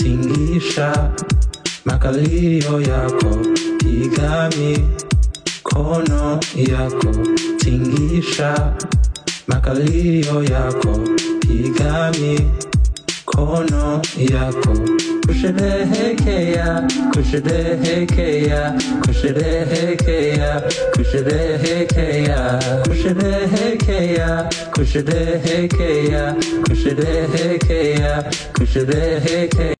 tingisha makalio yako, piga mikono yako, tingisha makalio yako, piga mikono yako, kusherehekea, kusherehekea, kusherehekea, kusherehekea, kusherehekea, kusherehekea, kusherehekea, kusherehekea.